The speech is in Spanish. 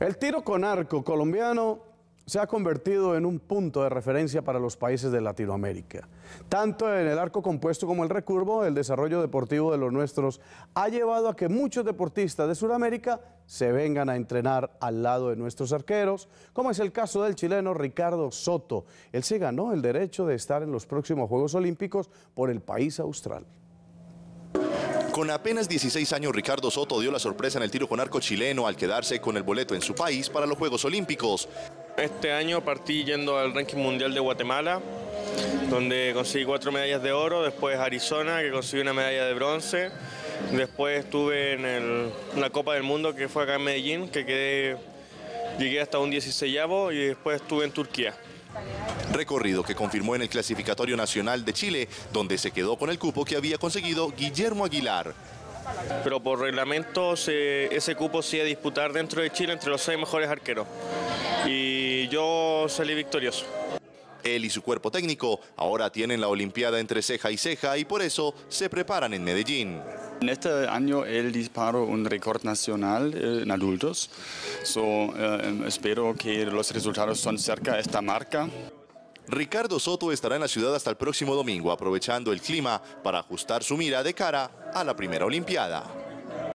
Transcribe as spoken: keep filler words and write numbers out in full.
El tiro con arco colombiano se ha convertido en un punto de referencia para los países de Latinoamérica. Tanto en el arco compuesto como el recurvo, el desarrollo deportivo de los nuestros ha llevado a que muchos deportistas de Sudamérica se vengan a entrenar al lado de nuestros arqueros, como es el caso del chileno Ricardo Soto. Él se ganó el derecho de estar en los próximos Juegos Olímpicos por el país austral. Con apenas dieciséis años, Ricardo Soto dio la sorpresa en el tiro con arco chileno al quedarse con el boleto en su país para los Juegos Olímpicos. Este año partí yendo al ranking mundial de Guatemala, donde conseguí cuatro medallas de oro, después Arizona, que conseguí una medalla de bronce, después estuve en, el, en la Copa del Mundo, que fue acá en Medellín, que quedé, llegué hasta un dieciseisavo, y después estuve en Turquía. Recorrido que confirmó en el clasificatorio nacional de Chile, donde se quedó con el cupo que había conseguido Guillermo Aguilar. Pero por reglamento se, ese cupo se iba a disputar dentro de Chile entre los seis mejores arqueros. Y yo salí victorioso. Él y su cuerpo técnico ahora tienen la Olimpiada entre ceja y ceja y por eso se preparan en Medellín. En este año él disparó un récord nacional en adultos. So, eh, espero que los resultados son cerca de esta marca. Ricardo Soto estará en la ciudad hasta el próximo domingo, aprovechando el clima para ajustar su mira de cara a la primera Olimpiada.